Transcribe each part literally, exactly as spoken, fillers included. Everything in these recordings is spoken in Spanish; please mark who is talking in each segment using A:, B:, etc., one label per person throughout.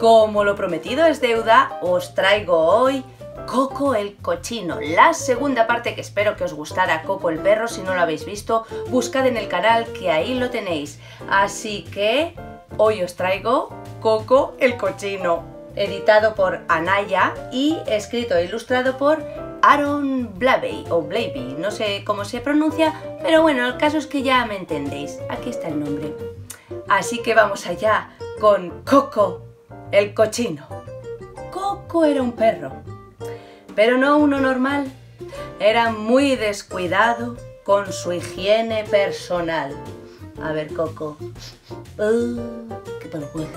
A: Como lo prometido es deuda, os traigo hoy Coco el cochino, la segunda parte, que espero que os gustara. Coco el perro, si no lo habéis visto, buscad en el canal que ahí lo tenéis. Así que hoy os traigo Coco el cochino, editado por Anaya y escrito e ilustrado por Aaron Blabey o Blabey, no sé cómo se pronuncia, pero bueno, el caso es que ya me entendéis. Aquí está el nombre. Así que vamos allá con Coco el cochino. Coco era un perro, pero no uno normal. Era muy descuidado con su higiene personal. A ver, Coco. Uh, ¡Qué tal huele!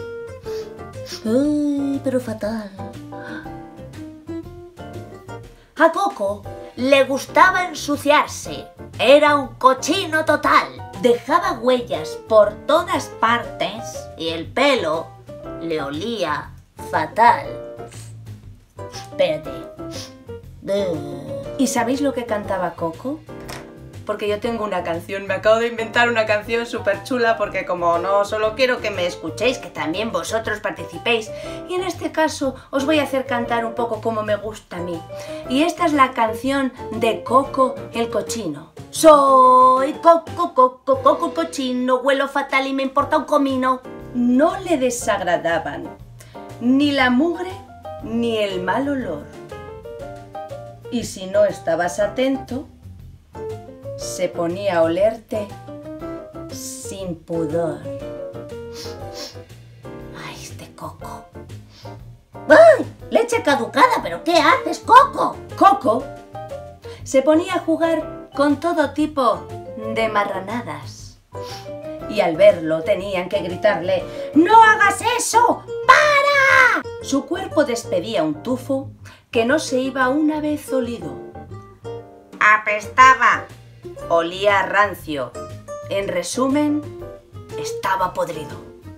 A: ¡Uy, pero fatal! A Coco le gustaba ensuciarse. Era un cochino total. Dejaba huellas por todas partes y el pelo le olía fatal. Espérate. ¿Y sabéis lo que cantaba Coco? Porque yo tengo una canción, me acabo de inventar una canción súper chula, porque como no solo quiero que me escuchéis, que también vosotros participéis, y en este caso os voy a hacer cantar un poco como me gusta a mí. Y esta es la canción de Coco el cochino. Soy Coco, Coco, Coco el cochino, huelo fatal y me importa un comino. No le desagradaban ni la mugre ni el mal olor. Y si no estabas atento, se ponía a olerte sin pudor. ¡Ay, este Coco! ¡Ay! ¡Leche caducada! ¿Pero qué haces, Coco? Coco se ponía a jugar con todo tipo de marranadas. Y al verlo tenían que gritarle: ¡No hagas eso! ¡Para! Su cuerpo despedía un tufo que no se iba una vez olido. Apestaba. Olía rancio. En resumen, estaba podrido.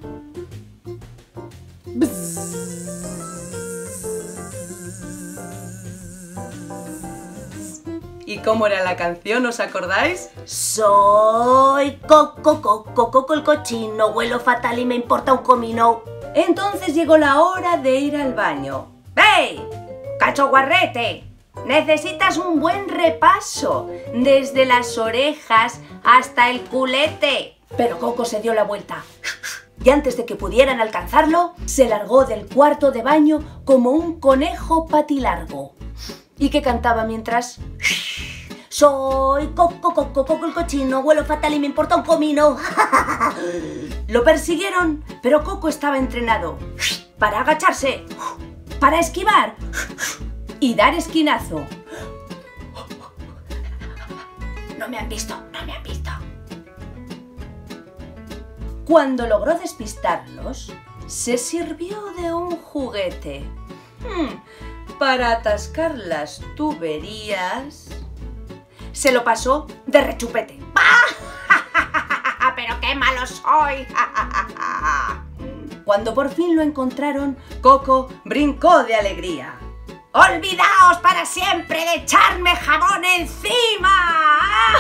A: ¿Y cómo era la canción? ¿Os acordáis? Soy Coco, Coco, Coco el cochino, huelo fatal y me importa un comino. Entonces llegó la hora de ir al baño. ¡Hey! ¡Cacho guarrete! Necesitas un buen repaso, desde las orejas hasta el culete. Pero Coco se dio la vuelta y antes de que pudieran alcanzarlo, se largó del cuarto de baño como un conejo patilargo. ¿Y qué cantaba mientras? Soy Coco, Coco, Coco el cochino, huelo fatal y me importa un comino. Lo persiguieron, pero Coco estaba entrenado para agacharse, para esquivar y dar esquinazo. No me han visto, no me han visto. Cuando logró despistarlos, se sirvió de un juguete. Hmm, para atascar las tuberías, se lo pasó de rechupete. ¡Pero qué malo soy! Cuando por fin lo encontraron, Coco brincó de alegría. ¡Olvidaos para siempre de echarme jabón encima!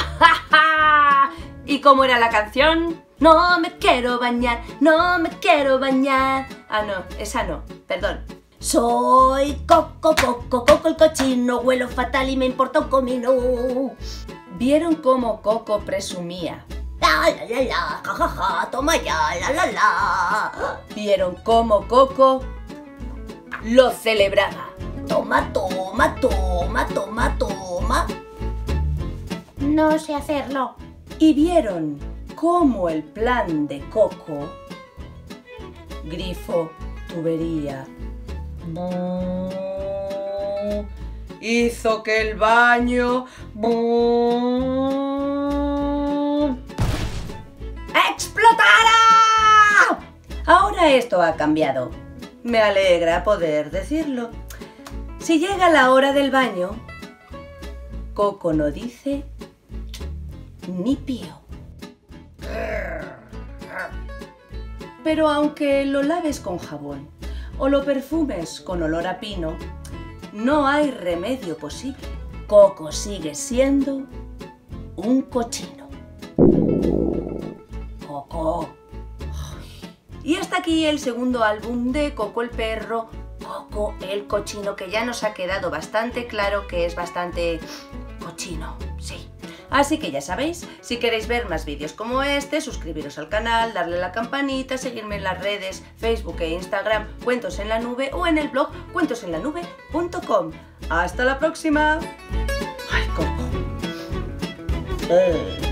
A: ¿Y cómo era la canción? No me quiero bañar, no me quiero bañar. Ah, no, esa no, perdón. Soy Coco, Coco, Coco el cochino, huelo fatal y me importa un comino. ¿Vieron cómo Coco presumía? La, la, la, la, ja, ja, ja, toma ya, la, la, la. ¿Vieron cómo Coco lo celebraba? Toma, toma, toma, toma, toma. No sé hacerlo. ¿Y vieron cómo el plan de Coco, grifo, tubería, hizo que el baño explotara? Ahora esto ha cambiado. Me alegra poder decirlo. Si llega la hora del baño, Coco no dice ni pío. Pero aunque lo laves con jabón o lo perfumes con olor a pino, no hay remedio posible. Coco sigue siendo un cochino. Coco. Y hasta aquí el segundo álbum de Coco el perro, Coco el cochino, que ya nos ha quedado bastante claro que es bastante cochino, sí. Así que ya sabéis, si queréis ver más vídeos como este, suscribiros al canal, darle a la campanita, seguirme en las redes Facebook e Instagram Cuentos en la Nube o en el blog cuentos en la nube punto com. ¡Hasta la próxima! ¡Ay, Coco! Eh.